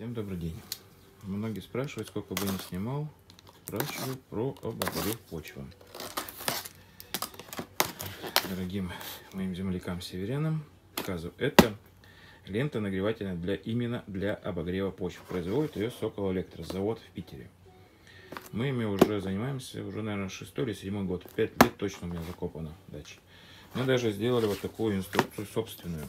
Всем добрый день. Многие спрашивают, сколько бы я ни снимал, спрашивают про обогрев почвы. Дорогим моим землякам-северянам показываю, это лента нагревательная именно для обогрева почвы. Производит ее Сокол Электрос, завод в Питере. Мы ими уже занимаемся, уже, наверное, 6-й или 7-й год. 5 лет точно у меня закопано в даче. Мы даже сделали вот такую инструкцию собственную.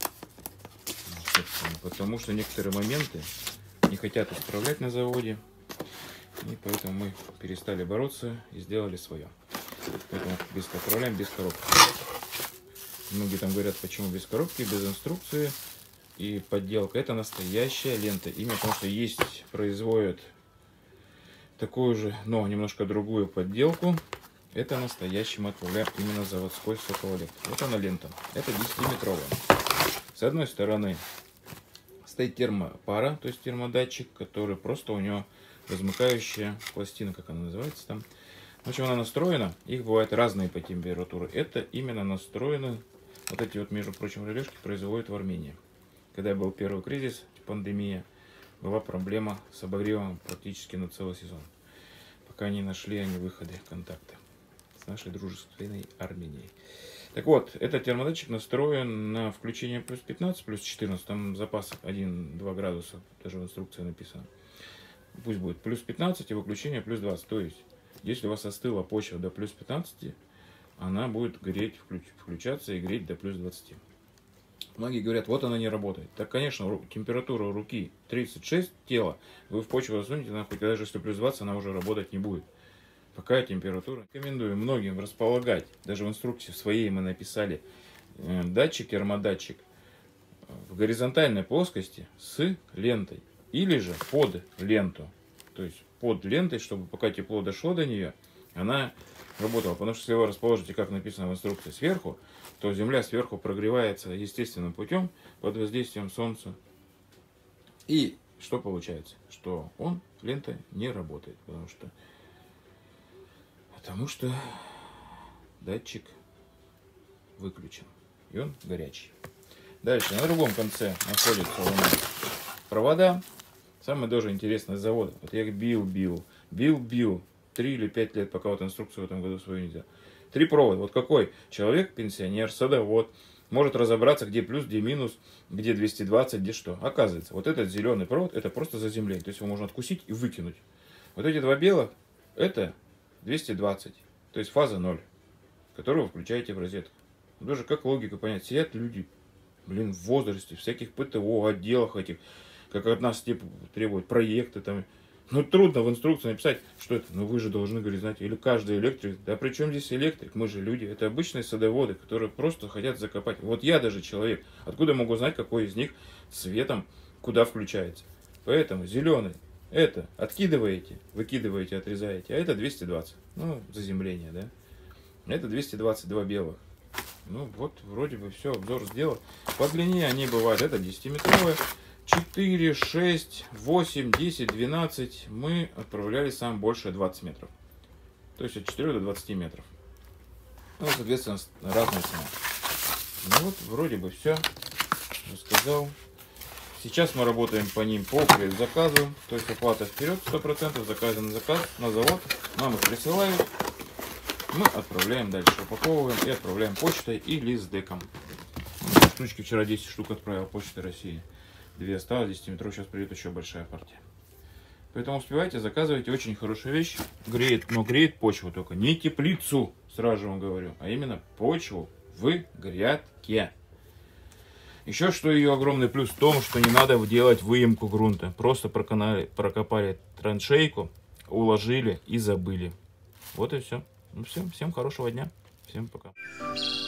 Потому что некоторые моменты не хотят исправлять на заводе. И поэтому мы перестали бороться и сделали свое. Поэтому отправляем без коробки. Многие там говорят, почему без коробки, без инструкции и подделка. Это настоящая лента. Именно потому что есть, производят такую же, но немножко другую подделку. Это настоящий, мы отправляем именно заводской Сокол Электрос. Вот она лента. Это 10-метровая. С одной стороны стоит термопара, то есть термодатчик, который просто у него размыкающая пластина, как она называется там. В общем, она настроена, их бывают разные по температуре. Это именно настроено, вот эти вот, между прочим, релешки производят в Армении. Когда был первый кризис, пандемия, была проблема с обогревом практически на целый сезон. Пока не нашли они выходы, контакты с нашей дружественной Арменией. Так вот, этот термодатчик настроен на включение плюс 15, плюс 14, там запас 1-2 градуса, даже в инструкции написано. Пусть будет плюс 15 и выключение плюс 20. То есть, если у вас остыла почва до плюс 15, она будет греть, включаться и греть до плюс 20. Многие говорят, вот она не работает. Так, конечно, температура руки 36 тела, вы в почву засунете, нахуй, даже если плюс 20, она уже работать не будет. Какая температура? Рекомендую многим располагать, даже в инструкции своей мы написали, датчик, термодатчик в горизонтальной плоскости с лентой. Или же под ленту. То есть под лентой, чтобы пока тепло дошло до нее, она работала. Потому что если вы расположите, как написано в инструкции, сверху, то земля сверху прогревается естественным путем под воздействием солнца. И что получается? Что лента не работает. Потому что датчик выключен. И он горячий. Дальше, на другом конце находятся у нас провода. Самое тоже интересное с завода. Вот я их бил. 3 или 5 лет, пока вот инструкцию в этом году свою нельзя. 3 провода. Вот какой человек, пенсионер, садовод, может разобраться, где плюс, где минус, где 220, где что. Оказывается, вот этот зеленый провод, это просто заземление. То есть его можно откусить и выкинуть. Вот эти два белых, это 220, то есть фаза 0, которую вы включаете в розетку. Даже как логика понять, сидят люди, в возрасте, в всяких ПТО, отделах этих, как от нас требуют проекты там. Ну, трудно в инструкции написать, что это, ну вы же должны, говорить, знать, или каждый электрик, да при чем здесь электрик, мы же люди, это обычные садоводы, которые просто хотят закопать. Вот я даже человек, откуда могу знать, какой из них цветом куда включается. Поэтому зеленый. Это откидываете, выкидываете, отрезаете, а это 220. Ну, заземление, да. Это 222 белых. Ну, вот, вроде бы все, обзор сделал. По длине они бывают, это 10-метровые, 4, 6, 8, 10, 12. Мы отправляли самое большее 20 метров. То есть от 4 до 20 метров. Ну, соответственно, разная цена. Ну, вот, вроде бы все рассказал. Сейчас мы работаем по ним по предзаказу, то есть оплата вперед 100%, заказы на заказ, на завод, нам их присылают, мы отправляем дальше, упаковываем и отправляем почтой или с деком. Штучки вчера 10 штук отправил Почтой России, 2 осталось, 10 метров, сейчас придет еще большая партия. Поэтому успевайте, заказывайте, очень хорошая вещь, греет, но греет почву только, не теплицу, сразу же вам говорю, а именно почву в грядке. Еще что ее огромный плюс в том, что не надо делать выемку грунта. Просто прокопали траншейку, уложили и забыли. Вот и все. Ну все, всем хорошего дня. Всем пока.